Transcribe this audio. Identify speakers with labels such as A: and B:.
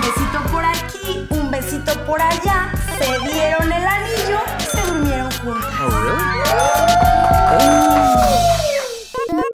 A: besito por aquí, un besito por allá, se dieron el anillo, se durmieron juntas.